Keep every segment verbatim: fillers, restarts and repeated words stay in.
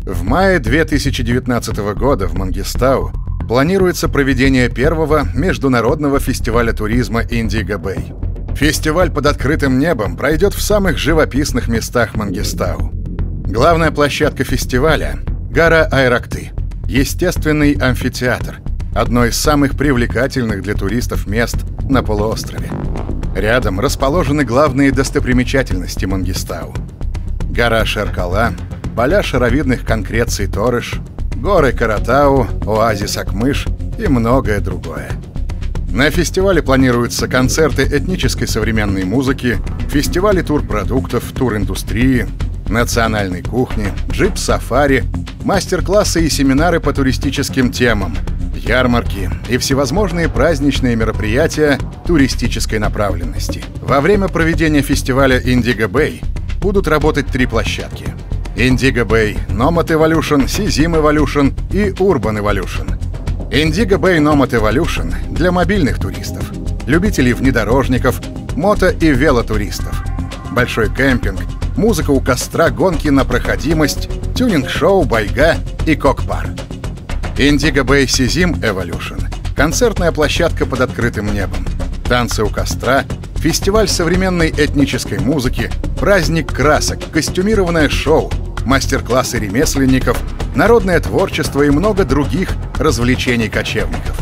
В мае две тысячи девятнадцатого года в Мангистау планируется проведение первого международного фестиваля туризма Индиго Бэй. Фестиваль под открытым небом пройдет в самых живописных местах Мангистау. Главная площадка фестиваля — гора Айракты, естественный амфитеатр, одно из самых привлекательных для туристов мест на полуострове. Рядом расположены главные достопримечательности Мангистау: гора Шеркала, поля шаровидных конкреций Торыш, горы Каратау, оазис Акмыш и многое другое. На фестивале планируются концерты этнической современной музыки, фестивали турпродуктов, туриндустрии, национальной кухни, джип-сафари, мастер-классы и семинары по туристическим темам, ярмарки и всевозможные праздничные мероприятия туристической направленности. Во время проведения фестиваля Индиго Бэй будут работать три площадки: Индиго Бэй Nomad Evolution, Сизим Evolution и Urban Evolution. Индиго Бэй Nomad Evolution для мобильных туристов, любителей внедорожников, мото- и велотуристов. Большой кемпинг, музыка у костра, гонки на проходимость, тюнинг-шоу, байга и кок-пар. Индиго Бэй Сизим Evolution — концертная площадка под открытым небом, танцы у костра, фестиваль современной этнической музыки, праздник красок, костюмированное шоу, мастер-классы ремесленников, народное творчество и много других развлечений кочевников.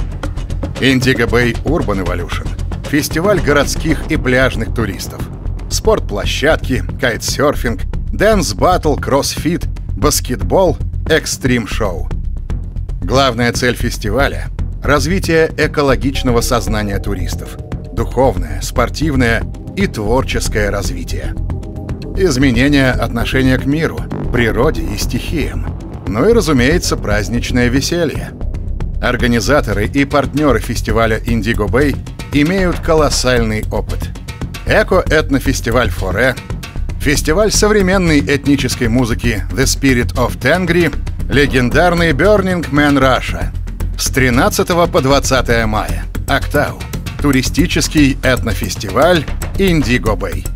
Индиго Бэй Urban Evolution — фестиваль городских и пляжных туристов. Спортплощадки, кайтсерфинг, дэнс-баттл, кроссфит, баскетбол, экстрим-шоу. Главная цель фестиваля — развитие экологичного сознания туристов, духовное, спортивное и творческое развитие. Изменение отношения к миру, природе и стихиям. Ну и, разумеется, праздничное веселье. Организаторы и партнеры фестиваля Индиго Бэй имеют колоссальный опыт. Эко-этнофестиваль Форе, фестиваль современной этнической музыки The Spirit of Tengri, легендарный Burning Man Russia. С тринадцатого по двадцатое мая. Актау. Туристический этнофестиваль Индиго Бэй.